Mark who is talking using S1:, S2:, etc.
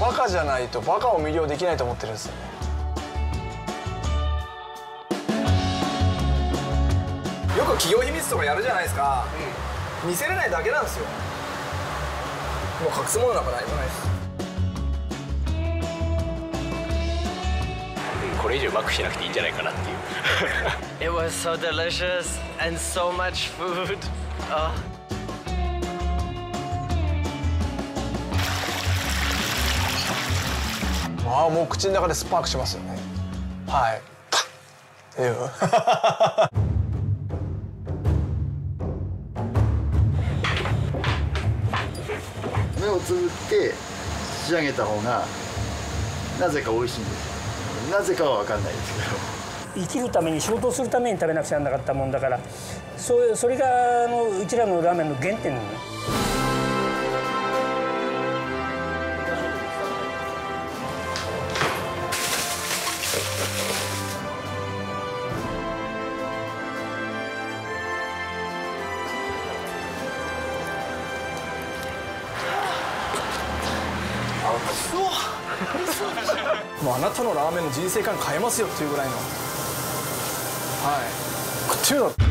S1: バカじゃないとバカを魅了できないと思ってるんですよね。よく企業秘密とかやるじゃないですか、見せれないだけなんですよ。もう隠すものなんか何もないです。
S2: これ以上うまくしなくていいんじゃないかなっていう。
S3: It was so delicious and so much food. Oh.
S1: ああ、もう口の中でスパークしますよね。はい。っていう。
S4: 目をつぶって仕上げた方がなぜか美味しいんです。なぜかは分かんないですけど。
S5: 生きるために仕事をするために食べなくちゃならなかったもんだから、それがうちらのラーメンの原点なのね。
S1: もうあなたのラーメンの人生観変えますよっていうぐらいの、はい、食ってみろ。